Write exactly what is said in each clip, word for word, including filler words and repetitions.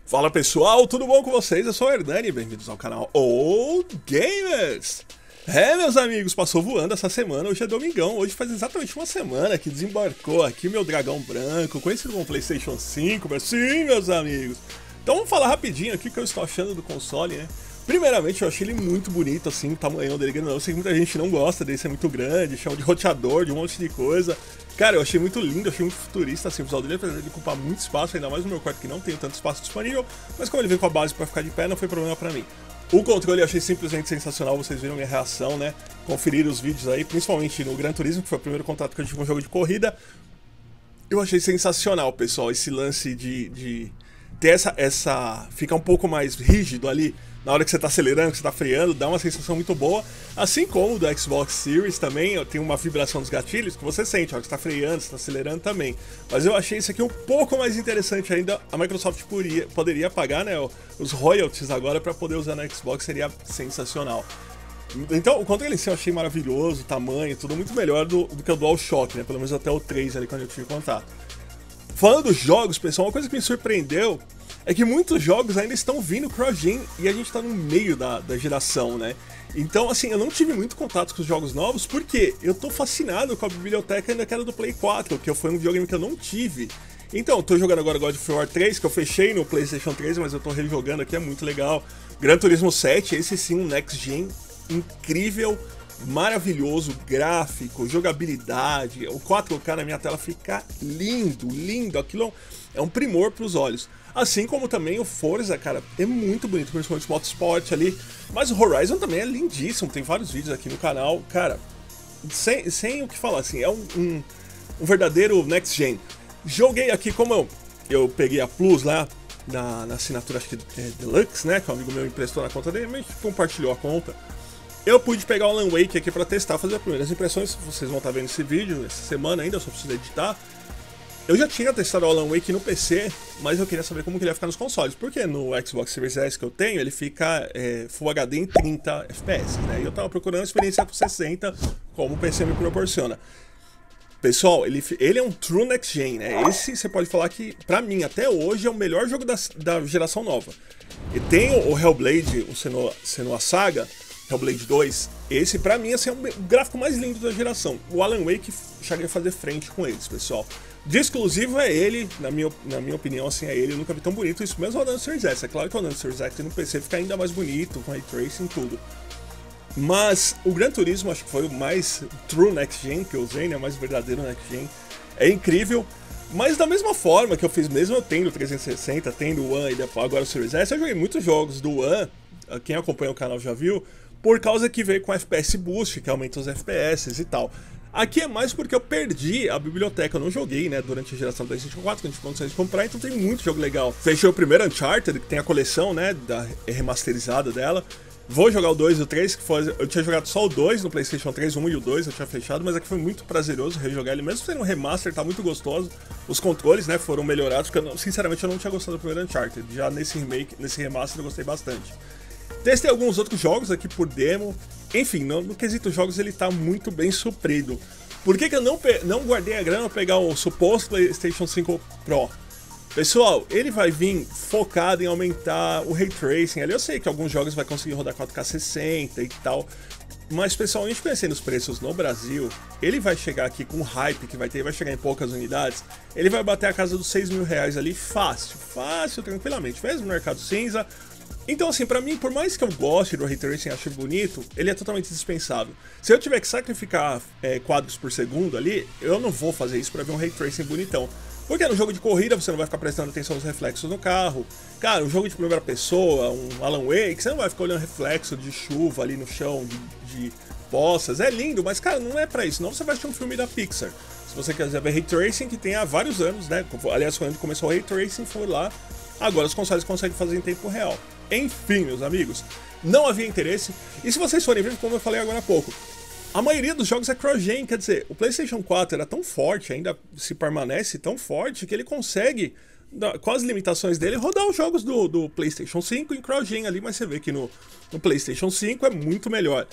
Fala pessoal, tudo bom com vocês? Eu sou o Hernani, bem-vindos ao canal Old Gamers! É, meus amigos, passou voando essa semana, hoje é domingão, hoje faz exatamente uma semana que desembarcou aqui meu dragão branco, conhecido como PlayStation cinco, mas sim, meus amigos! Então vamos falar rapidinho aqui o que eu estou achando do console, né? Primeiramente, eu achei ele muito bonito, assim, o tamanho dele grande. Eu sei que muita gente não gosta dele ser muito grande, chama de roteador, de um monte de coisa. Cara, eu achei muito lindo, achei muito futurista, assim, o visual dele, apesar de ele ocupar muito espaço, ainda mais no meu quarto que não tem tanto espaço disponível, mas como ele vem com a base pra ficar de pé, não foi problema pra mim. O controle eu achei simplesmente sensacional, vocês viram minha reação, né? Conferir os vídeos aí, principalmente no Gran Turismo, que foi o primeiro contato que eu tive com um jogo de corrida. Eu achei sensacional, pessoal, esse lance de, de ter essa, essa... fica um pouco mais rígido ali, na hora que você tá acelerando, que você tá freando, dá uma sensação muito boa. Assim como o do Xbox Series também, tem uma vibração dos gatilhos que você sente, a hora que você tá freando, você tá acelerando também. Mas eu achei isso aqui um pouco mais interessante ainda. A Microsoft poderia, poderia pagar, né, os royalties agora para poder usar no Xbox, seria sensacional. Então, o controle em si eu achei maravilhoso, o tamanho, tudo muito melhor do, do que o DualShock, né, pelo menos até o três ali quando eu tive contato. Falando dos jogos, pessoal, uma coisa que me surpreendeu é que muitos jogos ainda estão vindo cross-gen e a gente tá no meio da, da geração, né? Então, assim, eu não tive muito contato com os jogos novos porque eu tô fascinado com a biblioteca ainda que era do Play quatro, que foi um videogame que eu não tive. Então, eu tô jogando agora God of War três, que eu fechei no PlayStation três, mas eu tô rejogando aqui, é muito legal. Gran Turismo sete, esse sim, um next-gen incrível, maravilhoso, gráfico, jogabilidade, o quatro K na minha tela fica lindo, lindo, aquilo é um primor pros olhos. Assim como também o Forza, cara, é muito bonito, principalmente o Motorsport ali, mas o Horizon também é lindíssimo, tem vários vídeos aqui no canal, cara, sem, sem o que falar, assim, é um, um, um verdadeiro next gen. Joguei aqui, como eu, eu peguei a Plus lá, na, na assinatura, acho que é Deluxe, né, que um amigo meu emprestou na conta dele, mas compartilhou a conta. Eu pude pegar o Alan Wake aqui pra testar, fazer as primeiras impressões, vocês vão estar vendo esse vídeo essa semana ainda, eu só preciso editar. Eu já tinha testado o Alan Wake no P C, mas eu queria saber como que ele ia ficar nos consoles, porque no Xbox Series S que eu tenho, ele fica é, Full H D em trinta F P S, né? E eu tava procurando a experiência com sessenta, como o P C me proporciona. Pessoal, ele, ele é um true next gen, né? Esse você pode falar que, pra mim, até hoje, é o melhor jogo da, da geração nova. E tem o Hellblade, o Senua, Senua Saga, Hellblade dois, esse pra mim assim, é o gráfico mais lindo da geração. O Alan Wake cheguei a fazer frente com eles, pessoal. De exclusivo é ele, na minha, na minha opinião, assim, é ele, eu nunca vi tão bonito, isso mesmo rodando no Series S. É claro que rodando no Series S no P C fica ainda mais bonito, com Ray Tracing e tudo. Mas o Gran Turismo acho que foi o mais true next gen que eu usei, né, o mais verdadeiro next gen. É incrível, mas da mesma forma que eu fiz mesmo eu tendo o trezentos e sessenta, tendo o One e depois agora o Series S, eu joguei muitos jogos do One, quem acompanha o canal já viu, por causa que veio com F P S Boost, que aumenta os F P S e tal. Aqui é mais porque eu perdi a biblioteca, eu não joguei, né, durante a geração do PlayStation quatro, que a gente não consegue comprar, então tem muito jogo legal. Fechei o primeiro Uncharted, que tem a coleção, né, da remasterizada dela. Vou jogar o dois e o três, que foi, eu tinha jogado só o dois no PlayStation três, o um e o dois eu tinha fechado, mas aqui foi muito prazeroso rejogar ele, mesmo sendo um remaster, tá muito gostoso. Os controles, né, foram melhorados, porque eu, sinceramente eu não tinha gostado do primeiro Uncharted, já nesse remake, nesse remaster eu gostei bastante. Testei alguns outros jogos aqui por demo. Enfim, no, no quesito jogos ele tá muito bem suprido. Por que que eu não, não guardei a grana pra pegar o suposto PlayStation cinco Pro? Pessoal, ele vai vir focado em aumentar o Ray Tracing. Ali eu sei que alguns jogos vai conseguir rodar quatro K sessenta e tal. Mas pessoalmente conhecendo os preços no Brasil, ele vai chegar aqui com o hype que vai ter, vai chegar em poucas unidades. Ele vai bater a casa dos seis mil reais ali fácil, fácil, tranquilamente. Mesmo no mercado cinza. Então assim, pra mim, por mais que eu goste do Ray Tracing e ache bonito, ele é totalmente dispensável. Se eu tiver que sacrificar é, quadros por segundo ali, eu não vou fazer isso pra ver um Ray Tracing bonitão. Porque no jogo de corrida você não vai ficar prestando atenção nos reflexos no carro. Cara, um jogo de primeira pessoa, um Alan Wake, você não vai ficar olhando reflexo de chuva ali no chão, de, de poças. É lindo, mas cara, não é pra isso. Não, você vai assistir um filme da Pixar. Se você quiser ver Ray Tracing, que tem há vários anos, né? Aliás, quando começou o Ray Tracing, foi lá. Agora os consoles conseguem fazer em tempo real. Enfim, meus amigos, não havia interesse. E se vocês forem ver, como eu falei agora há pouco, a maioria dos jogos é cross-gen, quer dizer, o PlayStation quatro era tão forte, ainda se permanece tão forte, que ele consegue, com as limitações dele, rodar os jogos do, do PlayStation cinco em cross-gen ali, mas você vê que no, no PlayStation cinco é muito melhor.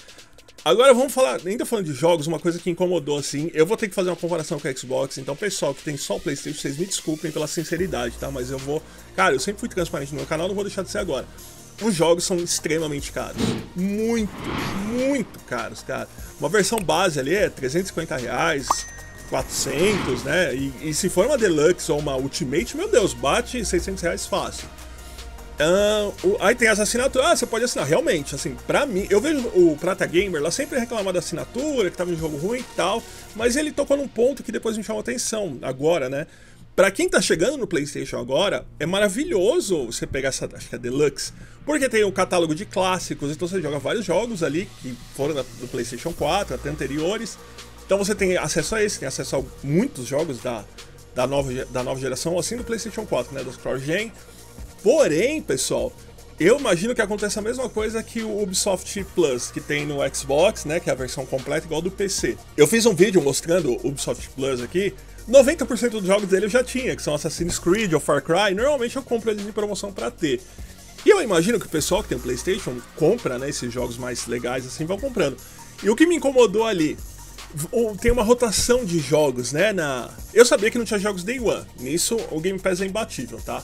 Agora vamos falar, ainda falando de jogos, uma coisa que incomodou assim, eu vou ter que fazer uma comparação com o Xbox, então pessoal que tem só o PlayStation, vocês me desculpem pela sinceridade, tá? Mas eu vou, cara, eu sempre fui transparente no meu canal, não vou deixar de ser agora. Os jogos são extremamente caros, muito, muito caros, cara. Uma versão base ali é trezentos e cinquenta reais, quatrocentos, né? E, e se for uma Deluxe ou uma Ultimate, meu Deus, bate seiscentos reais fácil. Uh, o, aí tem as assinaturas, ah, você pode assinar, realmente, assim, pra mim, eu vejo o Prata Gamer lá sempre reclamar da assinatura, que tava um jogo ruim e tal, mas ele tocou num ponto que depois me chamou atenção, agora, né, pra quem tá chegando no PlayStation agora, é maravilhoso você pegar essa, acho que é Deluxe, porque tem o catálogo de clássicos, então você joga vários jogos ali, que foram do PlayStation quatro, até anteriores, então você tem acesso a esse, tem acesso a muitos jogos da, da, nova, da nova geração, assim do PlayStation quatro, né, dos cross-gen. Porém, pessoal, eu imagino que acontece a mesma coisa que o Ubisoft Plus, que tem no Xbox, né, que é a versão completa igual do P C. Eu fiz um vídeo mostrando o Ubisoft Plus aqui, noventa por cento dos jogos dele eu já tinha, que são Assassin's Creed ou Far Cry, normalmente eu compro eles em promoção pra ter. E eu imagino que o pessoal que tem o PlayStation compra, né, esses jogos mais legais assim, vão comprando. E o que me incomodou ali, tem uma rotação de jogos, né, na... Eu sabia que não tinha jogos Day One, nisso o Game Pass é imbatível, tá?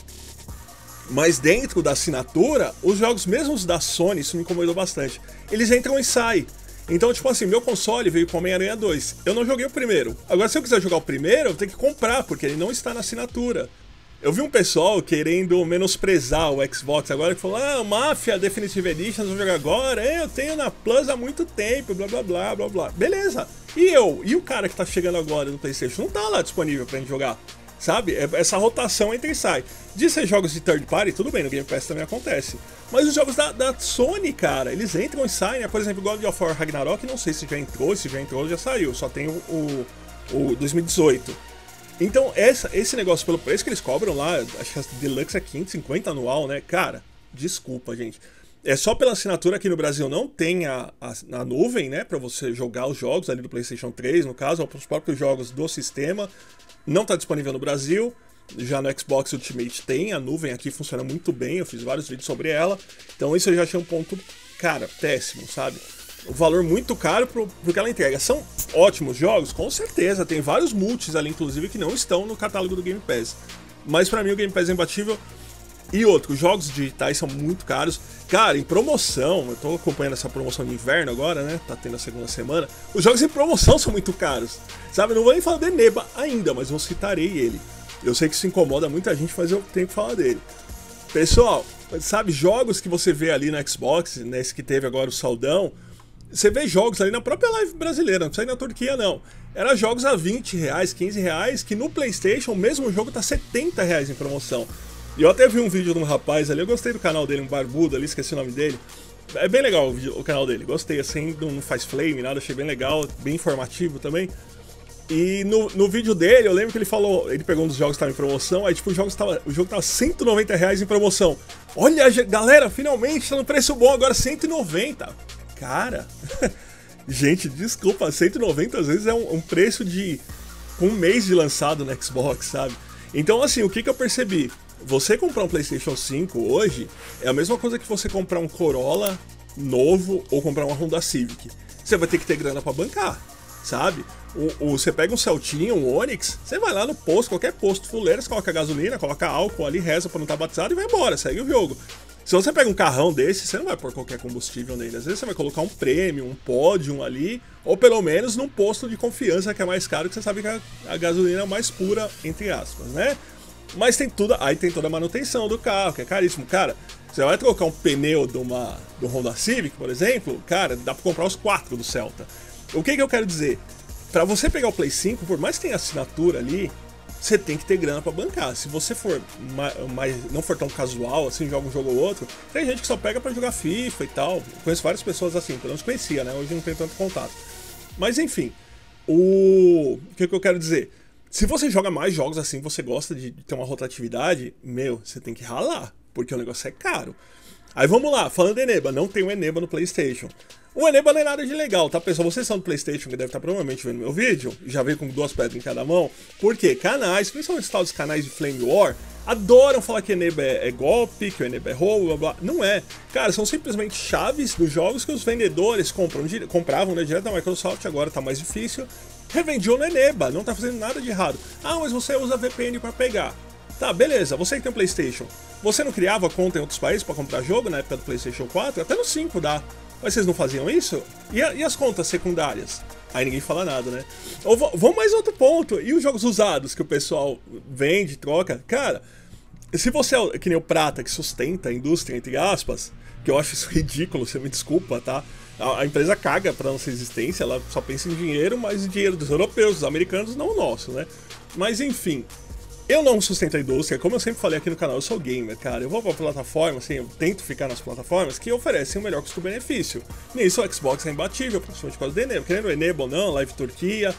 Mas dentro da assinatura, os jogos mesmos da Sony, isso me incomodou bastante, eles entram e saem. Então, tipo assim, meu console veio com Homem-Aranha dois. Eu não joguei o primeiro. Agora, se eu quiser jogar o primeiro, eu vou ter que comprar, porque ele não está na assinatura. Eu vi um pessoal querendo menosprezar o Xbox agora, que falou, ah, Mafia Definitive Edition, vou jogar agora, eu tenho na Plus há muito tempo, blá blá blá blá blá. Beleza. E eu? E o cara que tá chegando agora no PlayStation não tá lá disponível pra gente jogar? Sabe? Essa rotação entra e sai. De ser jogos de third party, tudo bem, no Game Pass também acontece. Mas os jogos da, da Sony, cara, eles entram e saem, né? Por exemplo, God of War Ragnarok, não sei se já entrou, se já entrou, já saiu. Só tem o, o, o dois mil e dezoito. Então, essa, esse negócio, pelo preço que eles cobram lá, acho que a Deluxe é quinhentos e cinquenta anual, né? Cara, desculpa, gente. É só pela assinatura aqui no Brasil não tem a, a, a nuvem, né? Pra você jogar os jogos ali do PlayStation três, no caso, ou os próprios jogos do sistema. Não está disponível no Brasil, já no Xbox Ultimate tem, a nuvem aqui funciona muito bem, eu fiz vários vídeos sobre ela, então isso eu já achei um ponto, cara, péssimo, sabe? O valor muito caro pro, pro que ela entrega. São ótimos jogos? Com certeza, tem vários multis ali, inclusive, que não estão no catálogo do Game Pass. Mas pra mim o Game Pass é imbatível. E outro, os jogos digitais são muito caros. Cara, em promoção, eu tô acompanhando essa promoção de inverno agora, né? Tá tendo a segunda semana. Os jogos em promoção são muito caros. Sabe, não vou nem falar de Neba ainda, mas eu citarei ele. Eu sei que isso incomoda muita gente, mas eu tenho que falar dele. Pessoal, sabe, jogos que você vê ali no Xbox, nesse que teve agora o Saldão, você vê jogos ali na própria live brasileira, não precisa ir na Turquia não. Era jogos a vinte reais, quinze reais, que no PlayStation o mesmo jogo tá setenta reais em promoção. E eu até vi um vídeo de um rapaz ali, eu gostei do canal dele, um barbudo ali, esqueci o nome dele. É bem legal o, vídeo, o canal dele, gostei assim, não faz flame, nada, achei bem legal, bem informativo também. E no, no vídeo dele, eu lembro que ele falou, ele pegou um dos jogos que estava em promoção, aí tipo, o jogo tava, o jogo tava cento e noventa reais em promoção. Olha, galera, finalmente tá no preço bom, agora cento e noventa. Cara, gente, desculpa, cento e noventa às vezes é um, um preço de um mês de lançado no Xbox, sabe? Então assim, o que que eu percebi? Você comprar um PlayStation cinco hoje é a mesma coisa que você comprar um Corolla novo ou comprar uma Honda Civic. Você vai ter que ter grana pra bancar, sabe? O, o, você pega um Celtinha, um Onix, você vai lá no posto, qualquer posto fuleiro, você coloca gasolina, coloca álcool ali, reza pra não estar batizado e vai embora, segue o jogo. Se você pega um carrão desse, você não vai pôr qualquer combustível nele. Às vezes você vai colocar um Premium, um Podium ali, ou pelo menos num posto de confiança que é mais caro, que você sabe que a, a gasolina é mais pura, entre aspas, né? Mas tem tudo, aí tem toda a manutenção do carro, que é caríssimo. Cara, você vai trocar um pneu de uma, do Honda Civic, por exemplo, cara, dá pra comprar os quatro do Celta. O que que eu quero dizer? Pra você pegar o Play cinco, por mais que tenha assinatura ali, você tem que ter grana pra bancar. Se você for mais, mais, não for tão casual, assim, joga um jogo ou outro, tem gente que só pega pra jogar FIFA e tal. Eu conheço várias pessoas assim, pelo menos conhecia, né? Hoje não tem tanto contato. Mas enfim, o, o que que eu quero dizer? Se você joga mais jogos assim, você gosta de ter uma rotatividade, meu, você tem que ralar, porque o negócio é caro. Aí vamos lá, falando de Eneba, não tem o Eneba no PlayStation. O Eneba não é nada de legal, tá, pessoal? Vocês são do PlayStation, que deve estar provavelmente vendo meu vídeo, já veio com duas pedras em cada mão. Por quê? Canais, principalmente os tal dos canais de Flame War, adoram falar que Eneba é, é golpe, que o Eneba é roubo, blá blá. Não é. Cara, são simplesmente chaves dos jogos que os vendedores compram, compravam, né, direto da Microsoft, agora tá mais difícil. Revendiam no Eneba, não tá fazendo nada de errado. Ah, mas você usa V P N pra pegar. Tá, beleza, você que tem um PlayStation, você não criava conta em outros países pra comprar jogo na época do PlayStation quatro? Até no cinco dá. Mas vocês não faziam isso? E, a, e as contas secundárias? Aí ninguém fala nada, né? Ou vamos mais outro ponto. E os jogos usados que o pessoal vende, troca? Cara, se você é que nem o Prata, que sustenta a indústria, entre aspas, que eu acho isso ridículo, você me desculpa, tá? A, a empresa caga pra nossa existência, ela só pensa em dinheiro, mas em dinheiro dos europeus, dos americanos, não o nosso, né? Mas enfim... Eu não sustento a indústria, como eu sempre falei aqui no canal, eu sou gamer, cara. Eu vou pra plataforma, assim, eu tento ficar nas plataformas que oferecem o melhor custo-benefício. Nisso o Xbox é imbatível, principalmente por causa do Eneba. Querendo o Eneba ou não, Live Turquia.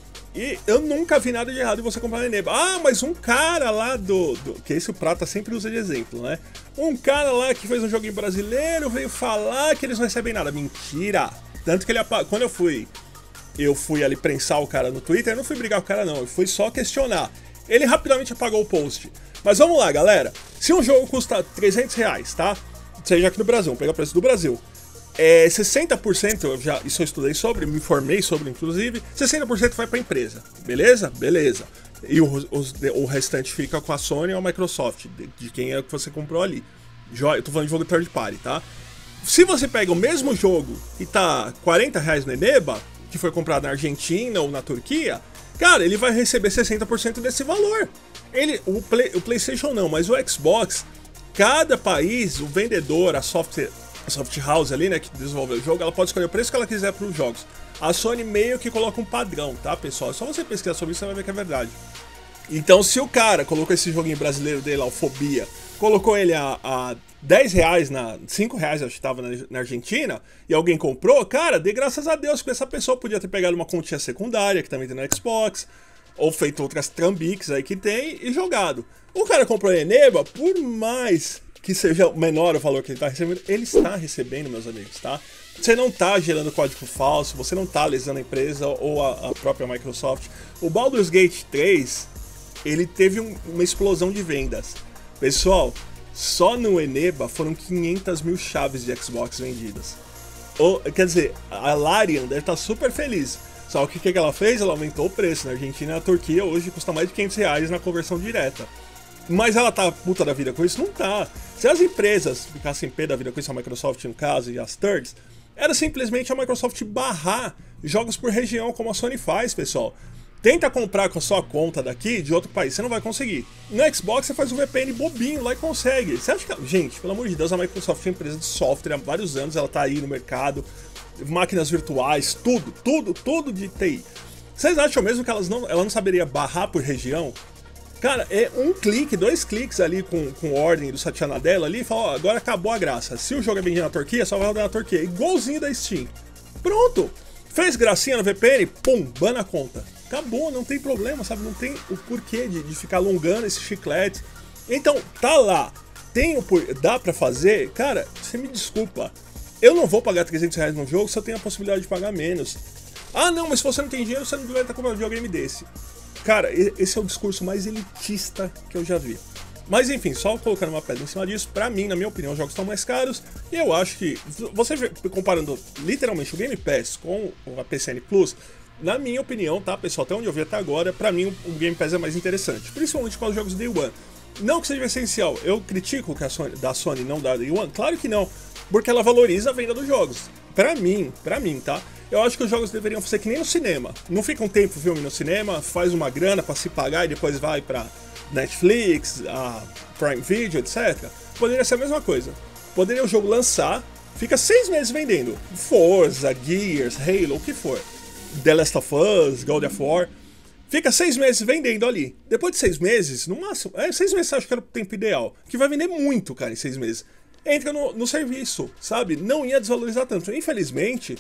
E eu nunca vi nada de errado em você comprar o Eneba. Ah, mas um cara lá do, do... que esse o Prata sempre usa de exemplo, né? Um cara lá que fez um joguinho brasileiro veio falar que eles não recebem nada. Mentira! Tanto que ele apagou. Quando eu fui... Eu fui ali prensar o cara no Twitter, eu não fui brigar com o cara não, eu fui só questionar. Ele rapidamente apagou o post. Mas vamos lá, galera. Se um jogo custa trezentos reais, tá? Seja aqui no Brasil, vamos pegar o preço do Brasil. É, sessenta por cento, eu já, isso eu estudei sobre, me informei sobre, inclusive. sessenta por cento vai pra empresa, beleza? Beleza. E o, os, o restante fica com a Sony ou a Microsoft, de, de quem é que você comprou ali. Eu tô falando de jogo third party, tá? Se você pega o mesmo jogo e tá quarenta reais no Eneba, que foi comprado na Argentina ou na Turquia... Cara, ele vai receber sessenta por cento desse valor. Ele, o, Play, o PlayStation não, mas o Xbox, cada país, o vendedor, a software, a soft house ali, né, que desenvolveu o jogo, ela pode escolher o preço que ela quiser para os jogos. A Sony meio que coloca um padrão, tá, pessoal? É só você pesquisar sobre isso, você vai ver que é verdade. Então, se o cara colocou esse joguinho brasileiro dele lá, o Fobia, colocou ele a, a dez reais, na, cinco reais acho que estava na, na Argentina, e alguém comprou, cara, dê graças a Deus, porque essa pessoa podia ter pegado uma continha secundária, que também tem no Xbox, ou feito outras trambiques aí que tem, e jogado. O cara comprou a Eneba, por mais que seja menor o valor que ele está recebendo, ele está recebendo, meus amigos, tá? Você não está gerando código falso, você não está lesando a empresa ou a, a própria Microsoft. O Baldur's Gate três, ele teve um, uma explosão de vendas. Pessoal, só no Eneba foram quinhentas mil chaves de Xbox vendidas. Ou, quer dizer, a Larian deve estar super feliz. Só que o que, que ela fez? Ela aumentou o preço. Na Argentina e na Turquia hoje custa mais de quinhentos reais na conversão direta. Mas ela tá puta da vida com isso? Não tá. Se as empresas ficassem pé da vida com isso, a Microsoft no caso e as thirds, era simplesmente a Microsoft barrar jogos por região, como a Sony faz, pessoal. Tenta comprar com a sua conta daqui de outro país, você não vai conseguir. No Xbox você faz um V P N bobinho lá e consegue. Você acha que... Gente, pelo amor de Deus, a Microsoft é uma empresa de software há vários anos, ela tá aí no mercado, máquinas virtuais, tudo, tudo, tudo de T I. Vocês acham mesmo que elas não, ela não saberia barrar por região? Cara, é um clique, dois cliques ali com, com ordem do Satya Nadella ali e fala, ó, agora acabou a graça. Se o jogo é vendido na Turquia, só vai rodar na Turquia. Igualzinho da Steam. Pronto! Fez gracinha no V P N, pum, bana a conta. Acabou, não tem problema, sabe? Não tem o porquê de, de ficar alongando esse chiclete. Então, tá lá. Tem o por... Dá pra fazer? Cara, você me desculpa. Eu não vou pagar trezentos reais no jogo se eu tenho a possibilidade de pagar menos. Ah, não, mas se você não tem dinheiro, você não vai estar comprando um videogame desse. Cara, esse é o discurso mais elitista que eu já vi. Mas enfim, só colocando uma pedra em cima disso, pra mim, na minha opinião, os jogos estão mais caros. E eu acho que, você vê, comparando literalmente o Game Pass com a P C N Plus, na minha opinião, tá, pessoal, até onde eu vi até agora, pra mim o Game Pass é mais interessante. Principalmente com os jogos Day One. Não que seja essencial, eu critico que a Sony, da Sony não dá Day One, claro que não, porque ela valoriza a venda dos jogos. Pra mim, pra mim, tá? Eu acho que os jogos deveriam ser que nem no cinema. Não fica um tempo filme no cinema, faz uma grana pra se pagar e depois vai pra Netflix, a Prime Video, etcétera. Poderia ser a mesma coisa. Poderia o jogo lançar, fica seis meses vendendo. Forza, Gears, Halo, o que for. The Last of Us, God of War. Fica seis meses vendendo ali. Depois de seis meses, no máximo... É, seis meses eu acho que era o tempo ideal. Que vai vender muito, cara, em seis meses. Entra no, no serviço, sabe? Não ia desvalorizar tanto. Infelizmente...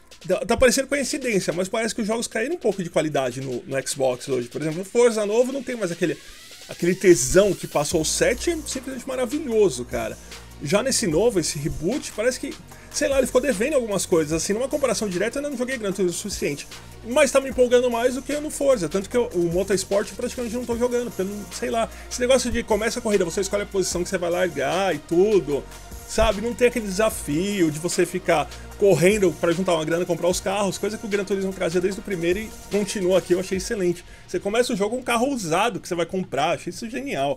Tá parecendo coincidência, mas parece que os jogos caíram um pouco de qualidade no, no Xbox hoje. Por exemplo, o Forza novo não tem mais aquele, aquele tesão que passou o sete, é simplesmente maravilhoso, cara. Já nesse novo, esse reboot, parece que, sei lá, ele ficou devendo algumas coisas, assim, numa comparação direta eu ainda não joguei Gran Turismo o suficiente, mas tá me empolgando mais do que no Forza, tanto que eu, o Motorsport eu praticamente não tô jogando, porque eu não, sei lá, esse negócio de começa a corrida, você escolhe a posição que você vai largar e tudo, sabe, não tem aquele desafio de você ficar correndo pra juntar uma grana e comprar os carros, coisa que o Gran Turismo trazia desde o primeiro e continua aqui, eu achei excelente. Você começa o jogo com um carro usado que você vai comprar, achei isso genial.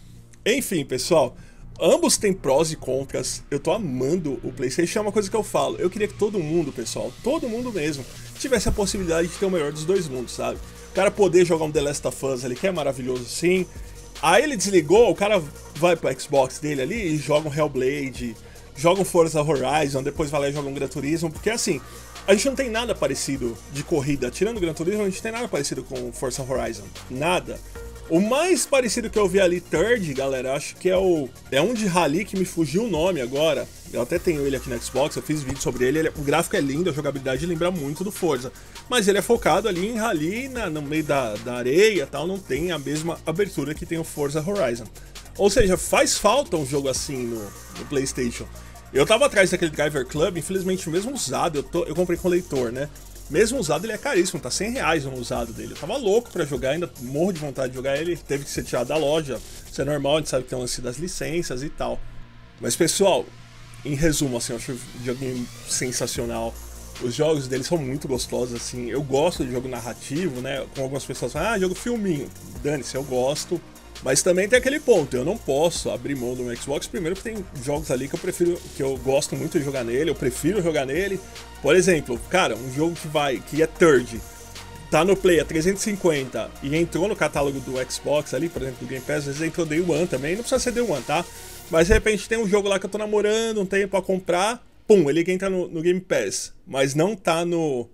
Enfim, pessoal, ambos têm prós e contras, eu tô amando o PlayStation, é uma coisa que eu falo, eu queria que todo mundo, pessoal, todo mundo mesmo, tivesse a possibilidade de ter o melhor dos dois mundos, sabe? O cara poder jogar um The Last of Us ali, que é maravilhoso sim, aí ele desligou, o cara vai pro Xbox dele ali e joga um Hellblade, joga um Forza Horizon, depois vai lá e joga um Gran Turismo, porque assim, a gente não tem nada parecido de corrida, tirando o Gran Turismo, a gente não tem nada parecido com Forza Horizon, nada. O mais parecido que eu vi ali, Third, galera, acho que é o é um de rally que me fugiu o nome agora. Eu até tenho ele aqui no Xbox, eu fiz vídeo sobre ele, ele o gráfico é lindo, a jogabilidade lembra muito do Forza. Mas ele é focado ali em rally, na, no meio da, da areia e tal, não tem a mesma abertura que tem o Forza Horizon. Ou seja, faz falta um jogo assim no, no PlayStation. Eu tava atrás daquele Driver Club, infelizmente mesmo usado, eu, tô, eu comprei com leitor, né? Mesmo usado ele é caríssimo, tá cem reais no usado dele. Eu tava louco pra jogar, ainda morro de vontade de jogar ele, teve que ser tirado da loja. Isso é normal, a gente sabe que tem o lance das licenças e tal. Mas pessoal, em resumo, assim, eu acho o joguinho sensacional. Os jogos dele são muito gostosos, assim. Eu gosto de jogo narrativo, né? Com algumas pessoas falam, ah, jogo filminho. Dane-se, eu gosto. Mas também tem aquele ponto, eu não posso abrir mão do meu Xbox, primeiro porque tem jogos ali que eu prefiro, que eu gosto muito de jogar nele, eu prefiro jogar nele. Por exemplo, cara, um jogo que vai, que é Third, tá no Play a trezentos e cinquenta e entrou no catálogo do Xbox ali, por exemplo, do Game Pass, às vezes entrou Day One também, não precisa ser Day One, tá? Mas de repente tem um jogo lá que eu tô namorando, um tempo a comprar, pum, ele entra no, no Game Pass, mas não tá no,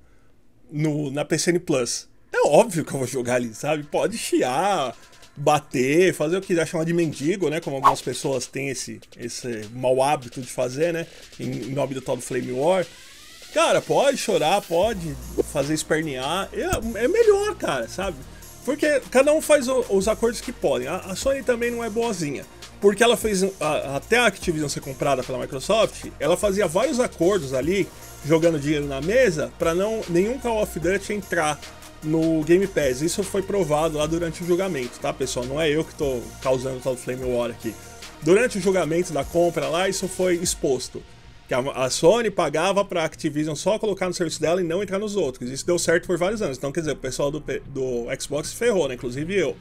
no na P C N Plus. É óbvio que eu vou jogar ali, sabe? Pode chiar, bater, fazer o que quiser, chamar de mendigo, né? Como algumas pessoas têm esse, esse mau hábito de fazer, né? Em, em nome do tal do Flame War. Cara, pode chorar, pode fazer espernear. É, é melhor, cara, sabe? Porque cada um faz o, os acordos que podem. A, a Sony também não é boazinha. Porque ela fez, a, até a Activision ser comprada pela Microsoft, ela fazia vários acordos ali, jogando dinheiro na mesa, pra não nenhum Call of Duty entrar no Game Pass. Isso foi provado lá durante o julgamento, tá, pessoal? Não é eu que tô causando o tal do Flame War aqui. Durante o julgamento da compra lá, isso foi exposto. Que a, a Sony pagava pra Activision só colocar no serviço dela e não entrar nos outros. Isso deu certo por vários anos. Então, quer dizer, o pessoal do, do Xbox se ferrou, né? Inclusive eu.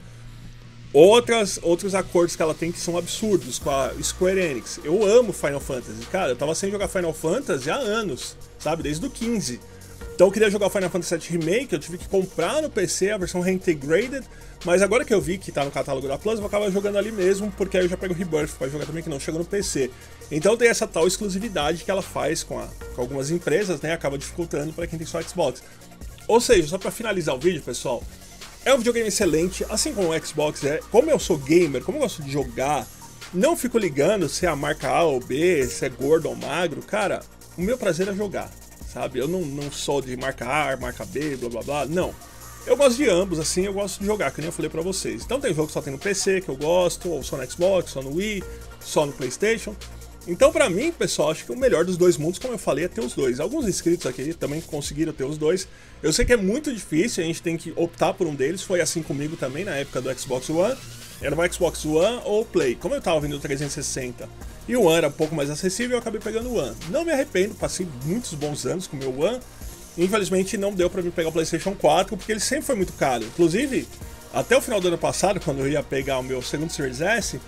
Outras, outros acordos que ela tem que são absurdos com a Square Enix. Eu amo Final Fantasy. Cara, eu tava sem jogar Final Fantasy há anos, sabe? Desde o quinze. Então eu queria jogar o Final Fantasy sete Remake, eu tive que comprar no P C a versão reintegrated, mas agora que eu vi que tá no catálogo da Plus, eu vou acabar jogando ali mesmo, porque aí eu já pego o Rebirth pra jogar também, que não chega no P C. Então tem essa tal exclusividade que ela faz com, a, com algumas empresas, né, acaba dificultando para quem tem só Xbox. Ou seja, só pra finalizar o vídeo, pessoal, é um videogame excelente, assim como o Xbox é. Como eu sou gamer, como eu gosto de jogar, não fico ligando se é a marca A ou B, se é gordo ou magro, cara, o meu prazer é jogar. Sabe, eu não, não sou de marca A, marca B, blá blá blá, não. Eu gosto de ambos, assim, eu gosto de jogar, que nem eu falei pra vocês. Então tem jogo que só tem no P C, que eu gosto, ou só no Xbox, só no Wii, só no PlayStation. Então pra mim, pessoal, acho que o melhor dos dois mundos, como eu falei, é ter os dois. Alguns inscritos aqui também conseguiram ter os dois. Eu sei que é muito difícil, a gente tem que optar por um deles, foi assim comigo também na época do Xbox One. Era o Xbox One ou o Play. Como eu tava vindo do trezentos e sessenta e o One era um pouco mais acessível, eu acabei pegando o One. Não me arrependo, passei muitos bons anos com o meu One. Infelizmente não deu pra mim pegar o PlayStation quatro, porque ele sempre foi muito caro. Inclusive, até o final do ano passado, quando eu ia pegar o meu segundo Series S,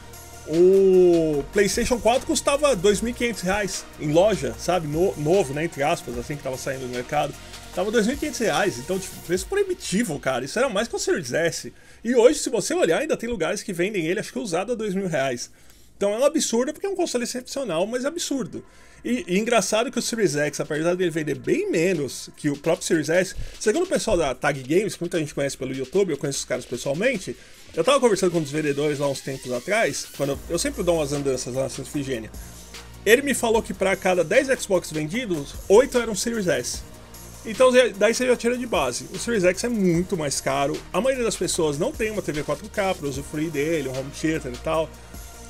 o PlayStation quatro custava dois mil e quinhentos reais em loja, sabe? No, novo, né? Entre aspas, assim, que tava saindo do mercado. Tava dois mil e quinhentos reais, então, tipo, preço proibitivo, cara. Isso era mais que o Series S. E hoje, se você olhar, ainda tem lugares que vendem ele, acho que usado a dois mil reais. Então é um absurdo, porque é um console excepcional, mas é absurdo. E, e engraçado que o Series X, apesar dele vender bem menos que o próprio Series S, segundo o pessoal da Tag Games, que muita gente conhece pelo YouTube, eu conheço os caras pessoalmente, eu tava conversando com um dos vendedores lá uns tempos atrás, quando eu, eu sempre dou umas andanças lá na Santa Efigênia. Ele me falou que para cada dez Xbox vendidos, oito eram Series S. Então daí você já tira de base. O Series X é muito mais caro, a maioria das pessoas não tem uma T V quatro K para usufruir dele, um home theater e tal.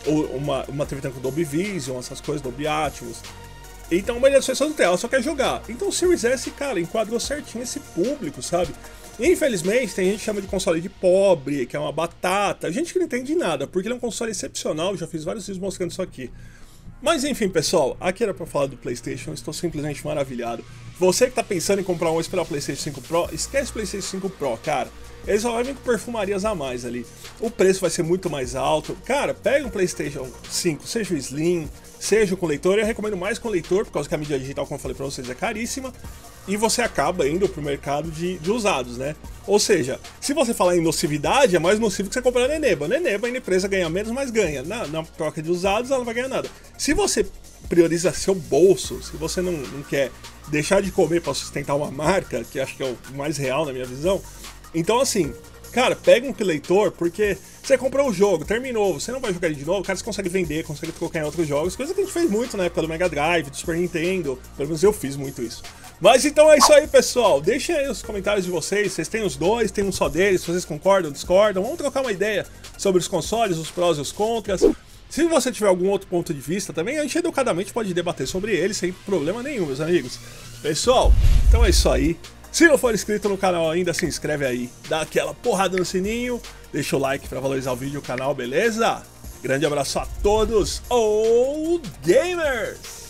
ou uma, uma T V com Dolby Vision, essas coisas, Dolby Atmos. Então, a maioria das pessoas não tem, ela só quer jogar. Então, o Series S, cara, enquadrou certinho esse público, sabe? Infelizmente, tem gente que chama de console de pobre, que é uma batata. Gente que não entende nada, porque ele é um console excepcional. Eu já fiz vários vídeos mostrando isso aqui. Mas enfim, pessoal, aqui era pra falar do PlayStation, estou simplesmente maravilhado. Você que tá pensando em comprar um ou esperar o PlayStation cinco Pro, esquece o PlayStation cinco Pro, cara. Ele só vai vir com perfumarias a mais ali. O preço vai ser muito mais alto. Cara, pega um PlayStation cinco, seja o Slim, seja com leitor. Eu recomendo mais com leitor, por causa que a mídia digital, como eu falei pra vocês, é caríssima. E você acaba indo pro mercado de, de usados, né? Ou seja, se você falar em nocividade, é mais nocivo que você comprar na Eneba. Na Eneba a empresa ganha menos, mas ganha. Na, na troca de usados ela não vai ganhar nada. Se você prioriza seu bolso, se você não, não quer deixar de comer para sustentar uma marca, que acho que é o mais real na minha visão, então assim, cara, pega um leitor, porque você comprou o jogo, terminou, você não vai jogar ele de novo, cara, você consegue vender, consegue colocar em outros jogos, coisa que a gente fez muito na época do Mega Drive, do Super Nintendo, pelo menos eu fiz muito isso. Mas então é isso aí, pessoal, deixem aí os comentários de vocês, vocês têm os dois, tem um só deles, se vocês concordam, discordam, vamos trocar uma ideia sobre os consoles, os prós e os contras. Se você tiver algum outro ponto de vista também, a gente educadamente pode debater sobre ele sem problema nenhum, meus amigos. Pessoal, então é isso aí. Se não for inscrito no canal ainda, se inscreve aí, dá aquela porrada no sininho, deixa o like para valorizar o vídeo e o canal, beleza? Grande abraço a todos, oh gamers!